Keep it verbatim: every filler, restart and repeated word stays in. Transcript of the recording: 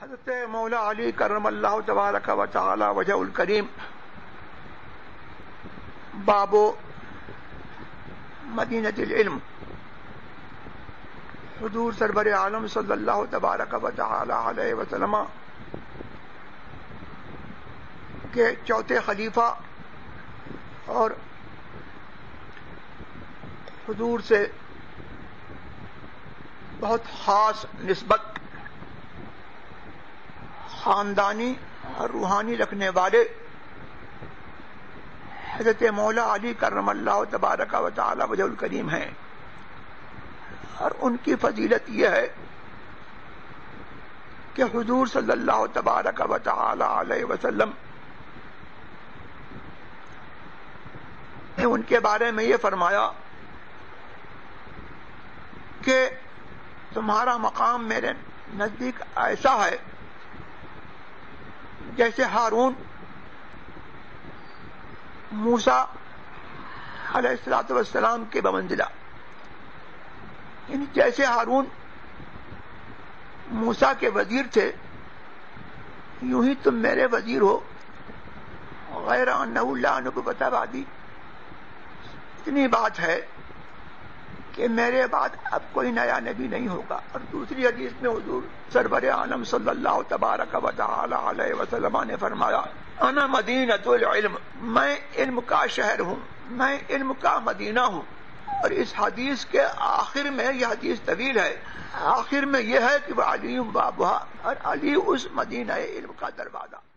حضرت مولا علی کرم اللہ تبارک و تعالی وجہ الکریم باب مدینۃ العلم حضور سرور عالم صلی اللہ تبارک و تعالی علیہ وسلم کے چوتھے خلیفہ اور حضور سے بہت خاص نسبت خاندانی اور روحانی رکھنے والے حضرت مولا علی کرم اللہ تبارک و تعالی وجہ الکریم ہیں، اور ان کی فضیلت یہ ہے کہ حضور صلی اللہ تبارک و تعالی علیہ وسلم نے ان کے بارے میں یہ فرمایا کہ تمہارا مقام میرے نزدیک ایسا ہے جیسے ہارون موسیٰ علیہ الصلوۃ والسلام کے بمنزلہ، یعنی جیسے ہارون موسیٰ کے وزیر تھے یوں ہی تم میرے وزیر ہو، غیر انہ لا نبوۃ بعدی۔ اتنی بات ہے کہ میرے بعد اب کوئی نیا نبی نہیں ہوگا۔ اور دوسری حدیث میں حضور سرور عالم صلی اللہ تبارک و تعالی علیہ وسلم نے فرمایا انا مدینۃ العلم، میں علم کا شہر ہوں، میں علم کا مدینہ ہوں۔ اور اس حدیث کے آخر میں، یہ حدیث طویل ہے، آخر میں یہ ہے کہ وہ علی بابھا، اور علی اس مدینہ علم کا دروازہ۔